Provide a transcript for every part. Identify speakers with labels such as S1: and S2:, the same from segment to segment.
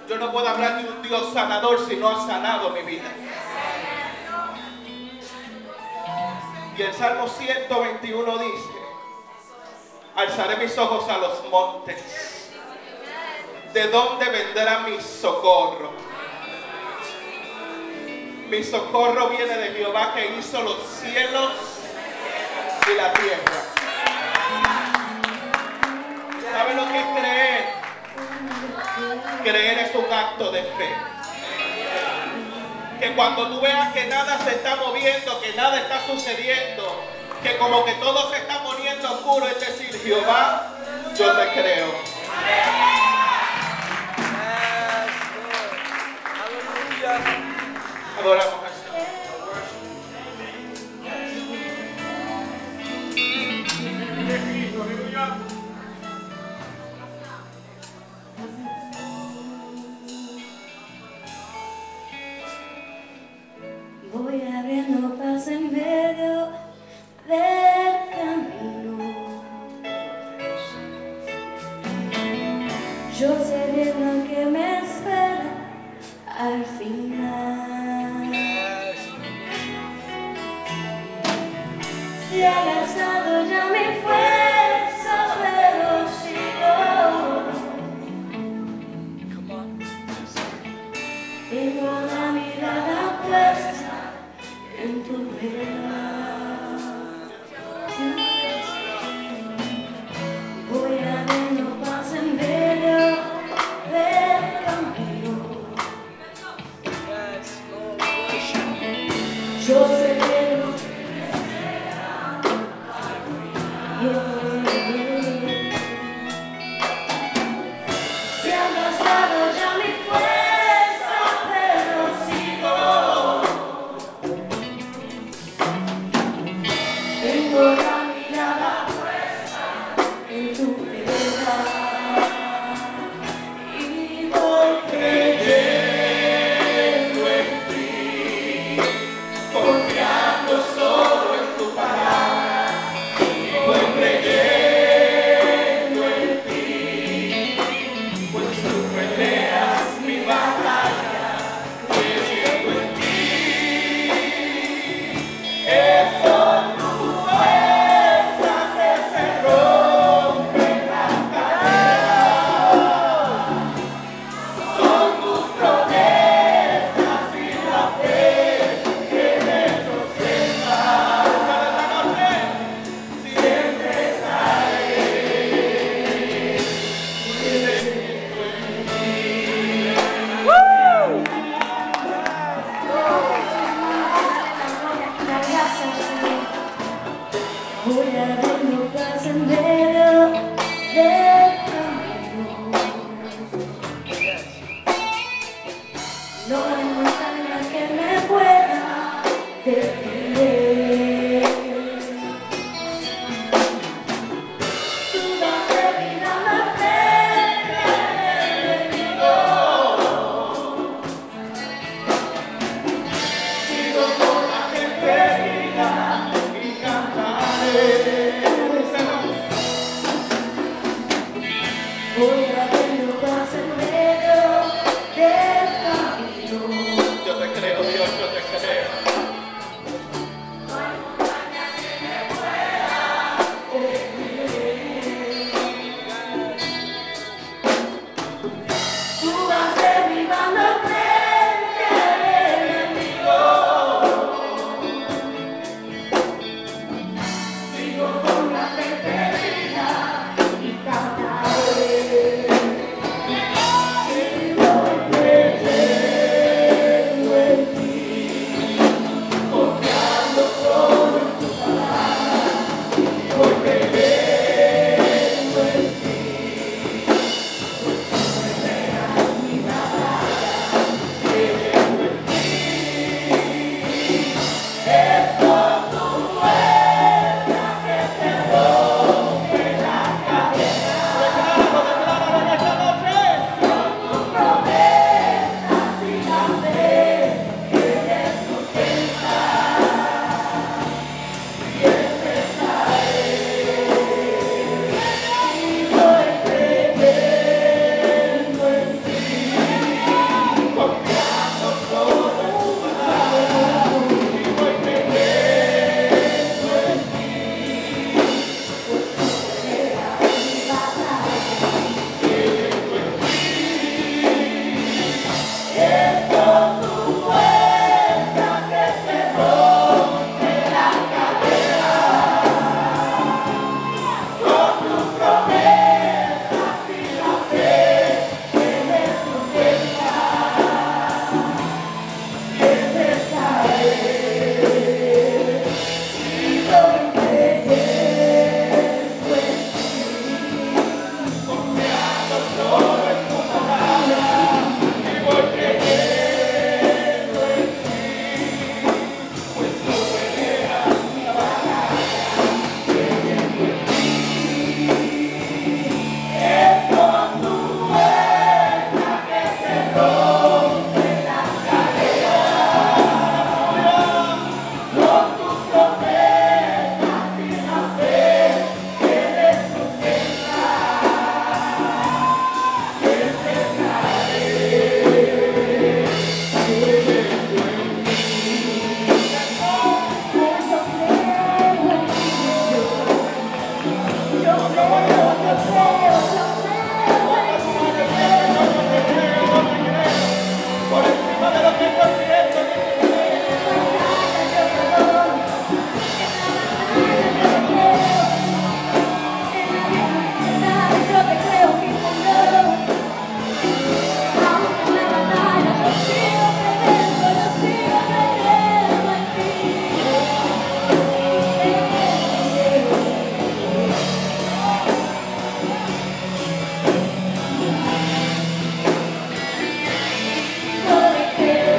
S1: Yo no puedo hablar de un Dios sanador si no ha sanado mi vida. Y el Salmo 121 dice: alzaré mis ojos a los montes. ¿De dónde vendrá mi socorro? Mi socorro viene de Jehová, que hizo los cielos y la tierra. ¿Sabe lo que es creer? Creer es un acto de fe. Que cuando tú veas que nada se está moviendo, que nada está sucediendo, que como que todo se está poniendo oscuro, es decir, Jehová, yo te creo. Adoramos al Señor.
S2: Voy abriendo paso en medio del camino. Yo sé bien lo que me espera al final. Si ha gastado ya mi fuerza, pero sigo. Tengo la mirada puesta en tu verdad. Voy abriendo paso en medio del camino. Yo sé que no se ha gastado ya mi fuerza, pero sigo. Tengo la mirada puesta en tu verdad y voy creyendo en ti, confiando solo en tu palabra. Voy creyendo en ti, pues tú peleas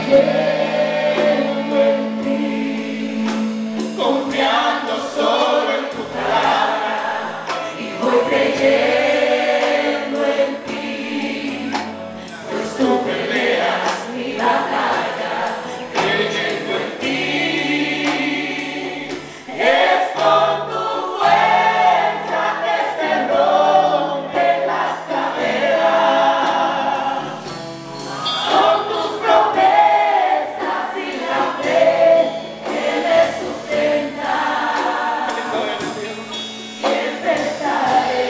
S2: creyendo en ti,
S1: confiando solo en tu palabra.
S2: y voy creyendo en ti, pues tú peleas mi batalla,
S1: Creyendo en ti,
S2: es con tu fuerza que se rompen las cadenas, son tus promesas y la fe que me sustenta. Siempre estaré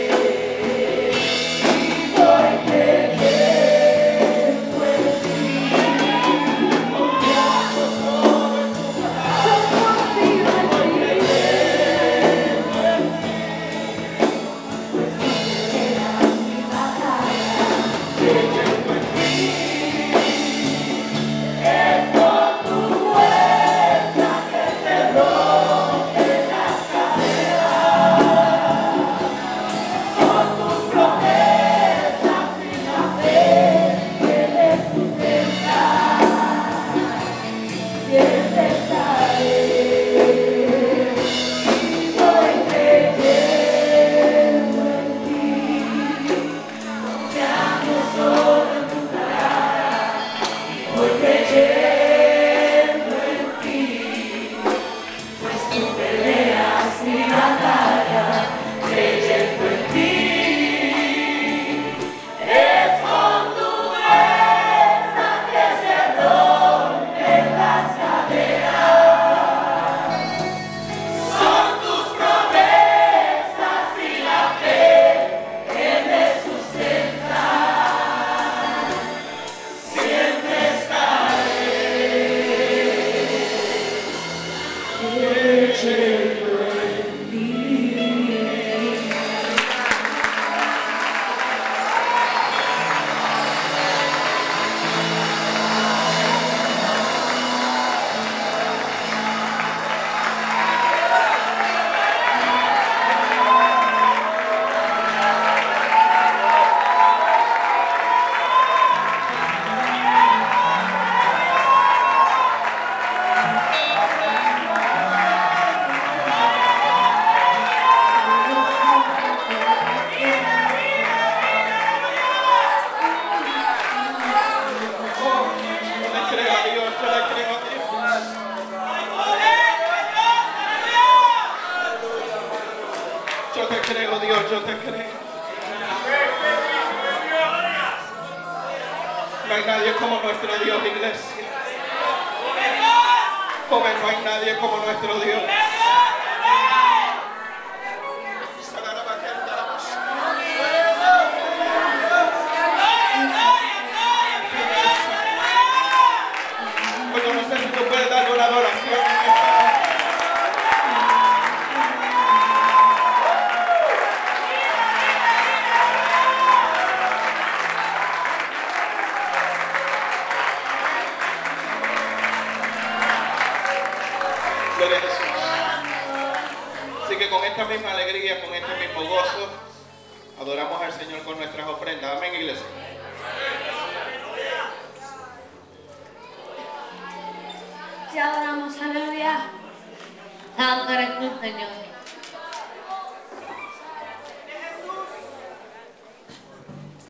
S2: y voy creyendo en ti, confiando solo en tu palabra. Confío en ti, pues tú peleas mi batalla. Creyendo en ti, es con tu fuerza que se rompen las cadenas, son tus promesas y la fe que me sustenta. Siempre estaré y voy creyendo en ti, confiando solo en tu palabra, y voy creyendo en ti, pues tú peleas mi batalla. Creyendo en ti, es con tu fuerza que se rompen las cadenas, son tus promesas y la fe que me sustenta. Siempre estaré creyendo en ti.
S1: yo le creo a Dios, yo le creo a Dios. Yo te creo, Dios, yo te creo. No hay nadie como nuestro Dios, iglesia. Joven, no hay nadie como nuestro Dios. Pues yo no sé si tú puedes darle una adoración en esta hora. Gloria a Jesús. Así que con esta misma alegría, con este mismo gozo, adoramos al Señor con nuestras ofrendas. Amén, iglesia.
S2: Te adoramos, aleluya. Dándole tu Señor.